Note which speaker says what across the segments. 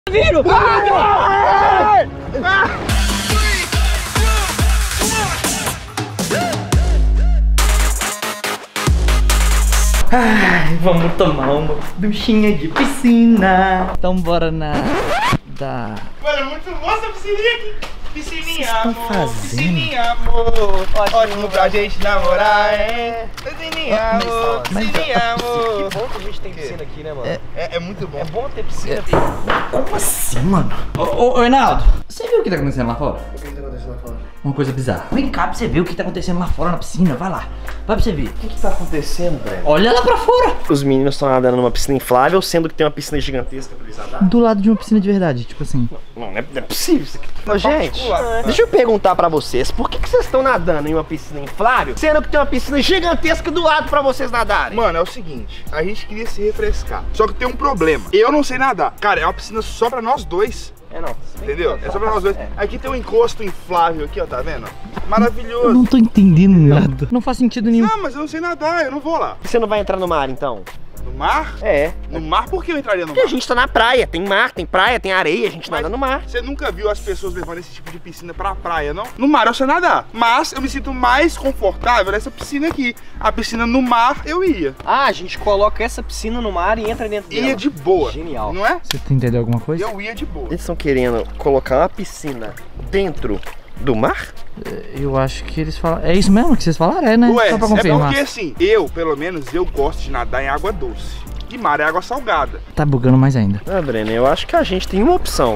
Speaker 1: Viro! Ai, vamos tomar uma duchinha de piscina. Então bora na...
Speaker 2: Mano, muito boa essa piscininha aqui. Piscininha, amor.
Speaker 1: Piscininha,
Speaker 2: amor. Ótimo pra gente namorar, é. Piscininha, amor. Piscininha, amor.
Speaker 3: Que bom que a gente tem piscina aqui, né, mano?
Speaker 2: É muito bom.
Speaker 3: É bom ter piscina.
Speaker 1: Como assim, mano? Ô, Reinaldo, você viu o que tá acontecendo lá fora?
Speaker 3: O que tá acontecendo lá fora?
Speaker 1: Uma coisa bizarra. Vem cá pra você ver o que tá acontecendo lá fora na piscina. Vai lá. Vai pra você ver.
Speaker 3: O que tá acontecendo, velho?
Speaker 1: Olha lá pra fora.
Speaker 3: Os meninos estão nadando numa piscina inflável, sendo que tem uma piscina gigantesca pra eles nadar.
Speaker 1: Do lado de uma piscina de verdade, tipo assim.
Speaker 3: Não é possível isso aqui. Ô, gente, deixa eu perguntar pra vocês, por que vocês estão nadando em uma piscina inflável, sendo que tem uma piscina gigantesca do lado pra vocês nadarem?
Speaker 2: Mano, é o seguinte, a gente queria se refrescar, só que tem um problema. Eu não sei nadar. Cara, é uma piscina só pra nós dois.
Speaker 3: É não.
Speaker 2: Entendeu? É só pra nós dois. Aqui tem um encosto inflável aqui, ó, tá vendo? Maravilhoso.
Speaker 1: Eu não tô entendendo nada. Não faz sentido nenhum.
Speaker 2: Não, mas eu não sei nadar, eu não vou lá.
Speaker 3: Você não vai entrar no mar, então?
Speaker 2: No mar?
Speaker 3: É.
Speaker 2: No mar? Por que eu entraria no
Speaker 3: Porque
Speaker 2: mar?
Speaker 3: a gente tá na praia, tem mar, tem praia, tem areia, a gente nada no mar.
Speaker 2: Você nunca viu as pessoas levando esse tipo de piscina pra praia, não? No mar eu sei nadar, mas eu me sinto mais confortável nessa piscina aqui. A piscina no mar eu ia.
Speaker 3: Ah, a gente coloca essa piscina no mar e entra dentro dela.
Speaker 2: Ia de boa.
Speaker 3: Genial.
Speaker 2: Não é?
Speaker 1: Você entendeu alguma coisa?
Speaker 2: Eu ia de boa.
Speaker 3: Eles estão querendo colocar uma piscina dentro do mar?
Speaker 1: Eu acho que eles falaram. É isso mesmo que vocês falaram? É, né?
Speaker 2: Ué,
Speaker 1: Só pra
Speaker 2: é
Speaker 1: confirmar.
Speaker 2: porque assim, pelo menos, eu gosto de nadar em água doce. E mar é água salgada.
Speaker 1: Tá bugando mais ainda.
Speaker 3: Ah, Breno, eu acho que a gente tem uma opção.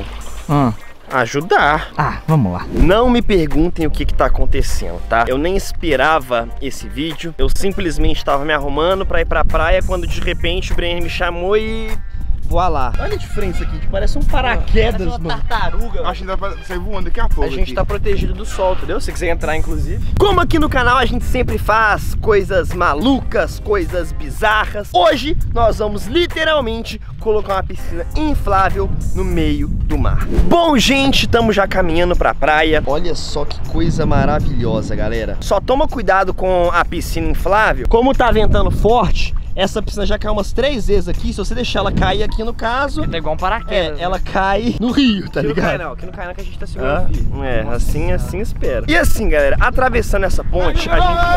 Speaker 3: Ajudar.
Speaker 1: Ah, vamos lá.
Speaker 3: Não me perguntem o que tá acontecendo, tá? Eu nem esperava esse vídeo. Eu simplesmente tava me arrumando pra ir pra praia quando de repente o Breno me chamou e... voar lá. Olha a diferença aqui, que parece um paraquedas, mano.
Speaker 1: Tartaruga.
Speaker 2: Acho que dá pra sair voando daqui a pouco.
Speaker 3: A gente tá protegido do sol, entendeu? Se quiser entrar, inclusive. Como aqui no canal a gente sempre faz coisas malucas, coisas bizarras, hoje nós vamos literalmente colocar uma piscina inflável no meio do mar. Bom, gente, estamos já caminhando pra praia. Olha só que coisa maravilhosa, galera. Só toma cuidado com a piscina inflável. Como tá ventando forte, essa piscina já caiu umas 3 vezes aqui. Se você deixar ela cair aqui no caso,
Speaker 1: É igual um paraquedas.
Speaker 3: ela cai no rio, tá ligado?
Speaker 1: Aqui não cai não que a gente tá segurando firme.
Speaker 3: Assim espera. E assim, galera, atravessando essa ponte, a gente...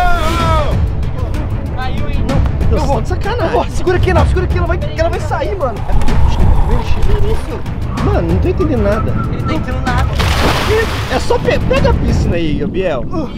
Speaker 1: Caiu, hein?
Speaker 3: Não, você tá de sacanagem. Segura aqui, ela vai sair, mano. Mano, não tô entendendo nada.
Speaker 1: Ele tá entendendo nada.
Speaker 3: É só pega a piscina aí, Gabriel.
Speaker 2: Por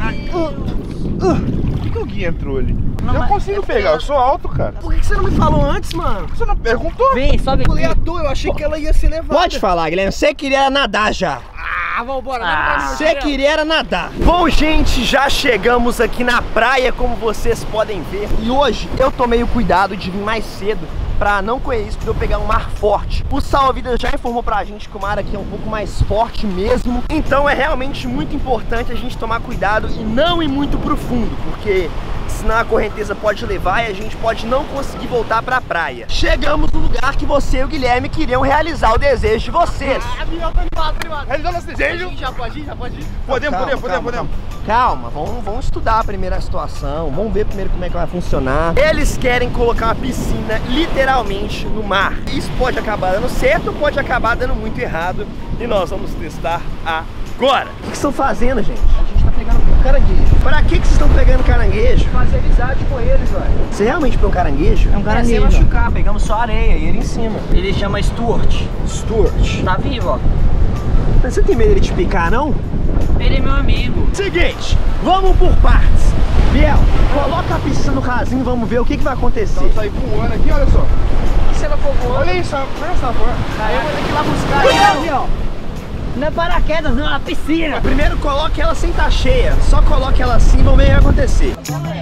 Speaker 2: que o Gui entrou ali? Eu consigo pegar, eu sou alto, cara.
Speaker 3: Por que você não me falou antes, mano?
Speaker 2: Você não perguntou?
Speaker 1: Vem, sobe aqui.
Speaker 3: Eu achei que ela ia ser levada. Pode falar, Guilherme. Você queria nadar já.
Speaker 1: Ah, vambora.
Speaker 3: Você queria era nadar. Bom, gente, já chegamos aqui na praia, como vocês podem ver. E hoje eu tomei o cuidado de vir mais cedo pra não correr risco de eu pegar um mar forte. O salva-vidas já informou pra gente que o mar aqui é um pouco mais forte mesmo. Então é realmente muito importante a gente tomar cuidado e não ir muito pro fundo, porque senão a correnteza pode levar e a gente pode não conseguir voltar pra praia. Chegamos no lugar que você e o Guilherme queriam realizar o desejo de vocês.
Speaker 2: Realizando esse desejo?
Speaker 1: Já pode ir?
Speaker 2: Podemos.
Speaker 3: Calma, vamos estudar a primeira situação, vamos ver primeiro como é que vai funcionar. Eles querem colocar uma piscina literalmente no mar. Isso pode acabar dando certo ou pode acabar dando muito errado. E nós vamos testar agora. O que vocês estão fazendo, gente?
Speaker 1: A gente tá pegando caranguejo.
Speaker 3: Pra que vocês estão pegando caranguejo?
Speaker 1: Fazer amizade com eles, velho.
Speaker 3: Você realmente pegou um caranguejo?
Speaker 1: É um caranguejo.
Speaker 3: Sem machucar, pegamos só areia e ele em cima.
Speaker 1: Ele chama Stuart.
Speaker 3: Stuart.
Speaker 1: Tá vivo, ó.
Speaker 3: Mas você tem medo dele te picar, não?
Speaker 1: Ele é meu amigo.
Speaker 3: Seguinte, vamos por partes. Biel, coloca a piscina no rasinho e vamos ver o que vai acontecer.
Speaker 2: Vamos sair voando aqui, olha só.
Speaker 1: E se ela for voando?
Speaker 2: Olha isso, olha essa voando.
Speaker 1: Aí eu vou ter que ir lá buscar. Aqui, ó. Não é paraquedas, não, é uma piscina.
Speaker 3: Primeiro coloque ela sem estar cheia. Só coloque ela assim e vamos ver o que vai acontecer.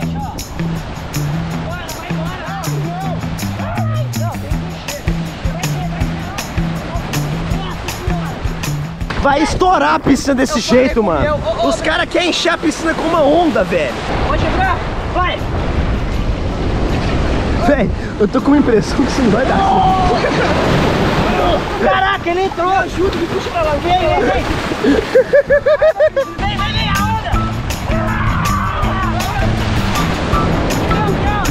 Speaker 3: Vai estourar a piscina desse jeito, mano. Os caras querem encher a piscina com uma onda, velho.
Speaker 1: Pode quebrar? Vai!
Speaker 3: Véi, eu tô com uma impressão que isso não vai dar.
Speaker 1: Caraca, ele entrou! Ajuda, me puxa pra lá. Vem! Vem, a onda!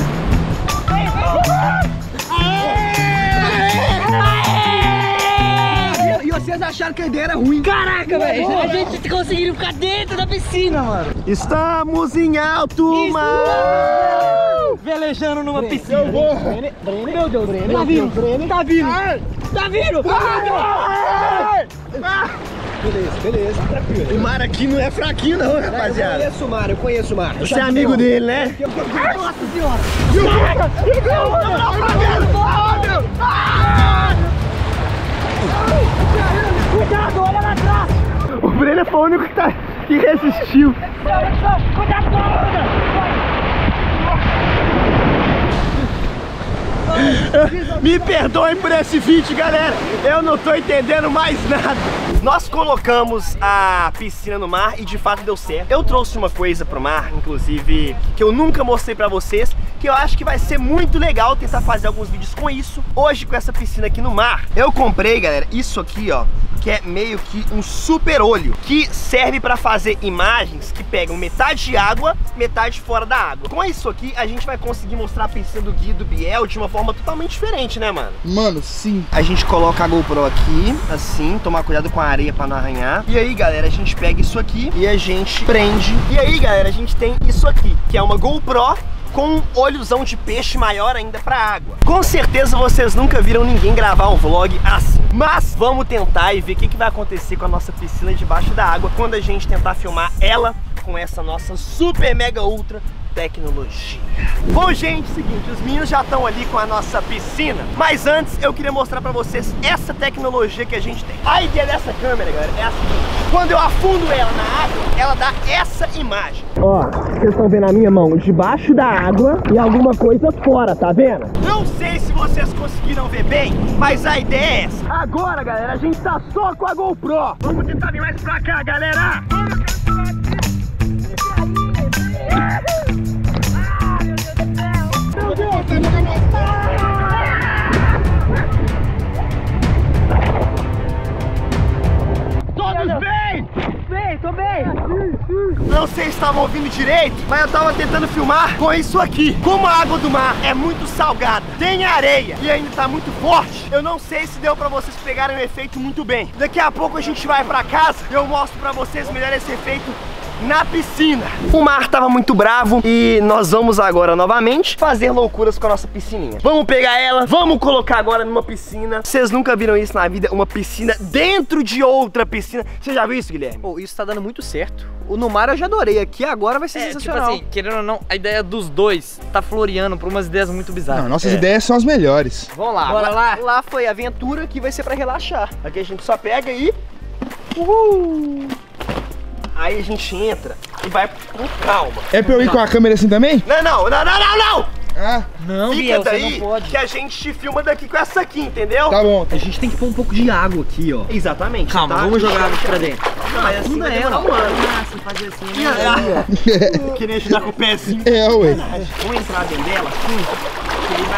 Speaker 1: Vem!
Speaker 3: Vocês acharam que a ideia era ruim.
Speaker 1: Caraca, velho. A gente conseguiu ficar dentro da piscina, mano.
Speaker 3: Estamos em alto mar.
Speaker 1: Velejando numa piscina.
Speaker 2: Eu vou.
Speaker 1: Meu Deus, tá vindo. Tá vindo. Tá vindo.
Speaker 3: Beleza, tranquilo. O mar aqui não é fraquinho não, rapaziada. Eu conheço o mar. Você é amigo dele, né?
Speaker 1: Nossa senhora. Cuidado, olha lá atrás.
Speaker 3: O Breno foi o único que resistiu.
Speaker 1: Cuidado com a onda.
Speaker 3: Me perdoem por esse vídeo, galera. Eu não tô entendendo mais nada. Nós colocamos a piscina no mar e de fato deu certo. Eu trouxe uma coisa pro mar, inclusive, que eu nunca mostrei pra vocês, que eu acho que vai ser muito legal tentar fazer alguns vídeos com isso. Hoje, com essa piscina aqui no mar, eu comprei, galera, isso aqui, ó, que é meio que um super olho, que serve pra fazer imagens que pegam metade de água, metade fora da água. Com isso aqui, a gente vai conseguir mostrar a piscina do Gui e do Biel de uma forma totalmente diferente, né, mano?
Speaker 2: Mano, sim.
Speaker 3: A gente coloca a GoPro aqui, assim, tomar cuidado com a areia pra não arranhar. E aí, galera, a gente pega isso aqui e a gente prende. E aí, galera, a gente tem isso aqui, que é uma GoPro com um olhozão de peixe maior ainda pra água. Com certeza vocês nunca viram ninguém gravar um vlog assim. Mas vamos tentar e ver o que vai acontecer com a nossa piscina debaixo da água quando a gente tentar filmar ela com essa nossa super mega ultra tecnologia. Bom, gente, seguinte, os meninos já estão ali com a nossa piscina, mas antes eu queria mostrar pra vocês essa tecnologia que a gente tem. A ideia dessa câmera, galera, é a seguinte: quando eu afundo ela na água, ela dá essa imagem. Ó, vocês estão vendo a minha mão debaixo da água e alguma coisa fora, tá vendo? Não sei se vocês conseguiram ver bem, mas a ideia é essa. Agora, galera, a gente tá só com a GoPro. Vamos tentar vir mais pra cá, galera. Todos bem?
Speaker 1: Bem, tô bem.
Speaker 3: Não sei se estavam ouvindo direito, mas eu tava tentando filmar com isso aqui. Como a água do mar é muito salgada, tem areia e ainda tá muito forte, eu não sei se deu pra vocês pegarem o efeito muito bem. Daqui a pouco a gente vai pra casa e eu mostro pra vocês melhor esse efeito na piscina. O mar tava muito bravo e nós vamos agora novamente fazer loucuras com a nossa piscininha. Vamos pegar ela, vamos colocar agora numa piscina. Vocês nunca viram isso na vida, uma piscina dentro de outra piscina. Você já viu isso, Guilherme?
Speaker 4: Pô, isso tá dando muito certo. O no mar eu já adorei, aqui agora vai ser sensacional.
Speaker 5: Tipo assim, querendo ou não, a ideia dos dois tá floreando por umas ideias muito bizarras.
Speaker 2: Não, nossas ideias são as melhores.
Speaker 4: Vamos lá,
Speaker 1: Bora lá.
Speaker 4: Lá foi aventura, aqui vai ser pra relaxar.
Speaker 3: Aqui a gente só pega e... Aí a gente entra e vai com calma.
Speaker 2: É pra eu ir com a câmera assim também?
Speaker 3: Não!
Speaker 2: Ah,
Speaker 1: Não,
Speaker 3: Fica
Speaker 1: Biel, você
Speaker 3: daí
Speaker 1: não pode.
Speaker 3: que a gente te filma daqui com essa aqui, entendeu?
Speaker 2: tá bom.
Speaker 4: A gente tem que pôr um pouco de água aqui, ó.
Speaker 3: Exatamente.
Speaker 1: Calma,
Speaker 3: tá?
Speaker 1: vamos jogar água aqui pra dentro.
Speaker 3: Não, mas assim vai demorar um ano.
Speaker 1: Você fazer assim, né?
Speaker 3: Queria ajudar com o pezinho.
Speaker 2: É, ué.
Speaker 3: Vamos entrar dentro dela assim.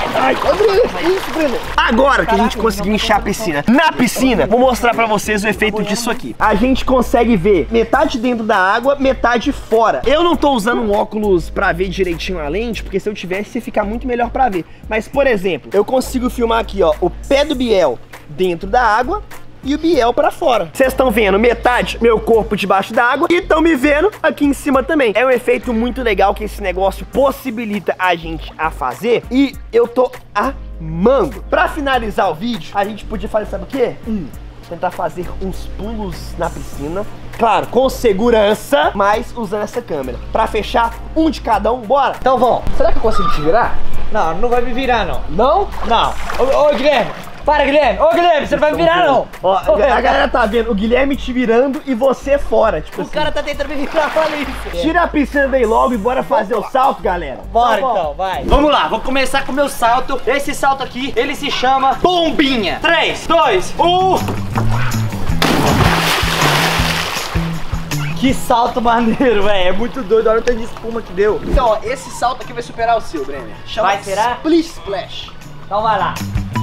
Speaker 3: Agora que a gente conseguiu encher a piscina. Na piscina, vou mostrar pra vocês o efeito disso aqui. A gente consegue ver metade dentro da água, metade fora. Eu não tô usando um óculos pra ver direitinho a lente, porque se eu tivesse ia ficar muito melhor pra ver. Mas, por exemplo, eu consigo filmar aqui, ó, o pé do Biel dentro da água e o Biel pra fora. Vocês estão vendo metade meu corpo debaixo da água e estão me vendo aqui em cima também. É um efeito muito legal que esse negócio possibilita a gente a fazer e eu tô amando. Pra finalizar o vídeo, a gente podia fazer, sabe o quê? Tentar fazer uns pulos na piscina. Claro, com segurança, mas usando essa câmera. Pra fechar, um de cada um, bora?
Speaker 4: Então vamos. Será que eu consigo te virar?
Speaker 1: Não, não vai me virar, não.
Speaker 4: Não?
Speaker 1: Não. Ô, Guilherme. Para, Guilherme. Ô, Guilherme, você não vai me virar, não.
Speaker 3: Ó, a galera tá vendo o Guilherme te virando e você fora, tipo
Speaker 1: O
Speaker 3: assim.
Speaker 1: cara tá tentando me virar, olha isso.
Speaker 3: Tira a piscina daí logo e bora fazer o salto, galera.
Speaker 1: Bora, então, vai.
Speaker 5: Vamos lá, vou começar com o meu salto. Esse salto aqui, ele se chama Bombinha. 3, 2, 1.
Speaker 1: Que salto maneiro, velho. É muito doido. Olha o tanto de espuma que deu.
Speaker 4: Então, ó, esse salto aqui vai superar o seu, Brenner. Chama
Speaker 1: Vai, será?
Speaker 4: Splish Splash.
Speaker 1: Então vai lá.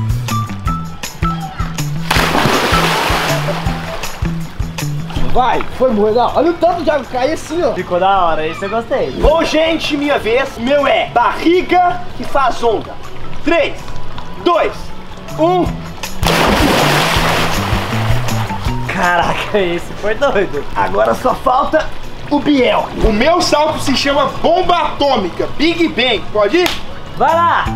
Speaker 3: Vai, foi muito legal. Olha o tanto de água cair assim, ó.
Speaker 1: Ficou da hora, isso eu gostei.
Speaker 3: Bom, gente, minha vez. O meu é barriga que faz onda. 3, 2, 1.
Speaker 5: Caraca, esse foi doido.
Speaker 3: Agora só falta o Biel.
Speaker 2: O meu salto se chama bomba atômica, Big Bang. Pode ir?
Speaker 5: Vai lá.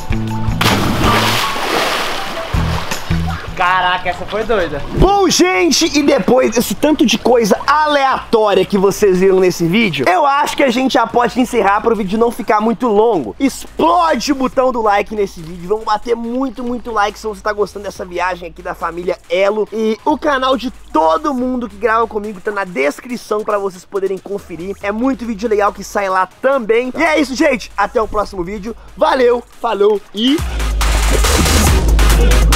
Speaker 5: Caraca, essa foi doida.
Speaker 3: Bom, gente, e depois desse tanto de coisa aleatória que vocês viram nesse vídeo, eu acho que a gente já pode encerrar para o vídeo não ficar muito longo. Explode o botão do like nesse vídeo. Vamos bater muito like se você tá gostando dessa viagem aqui da família Elo. E o canal de todo mundo que grava comigo tá na descrição para vocês poderem conferir. É muito vídeo legal que sai lá também. E é isso, gente. Até o próximo vídeo. Valeu, falou e...